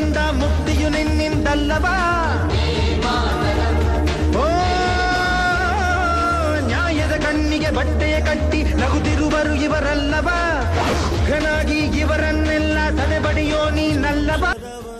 ನಿನ್ನಿಂದ ಮುಕ್ತಿಯು ನಿನ್ನಿಂದಲ್ಲವಾ ಓ ನ್ಯಾಯದ ಕಣ್ಣಿಗೆ ಬಟ್ಟೆಯ ಕಟ್ಟಿ ನಗುತ್ತಿರುವರು ಇವರಲ್ಲವಾ ಘನಾಗಿ ಇವರನ್ನೆಲ್ಲ ತಡೆಬಡಿಯೋ ನೀನಲ್ಲವಾ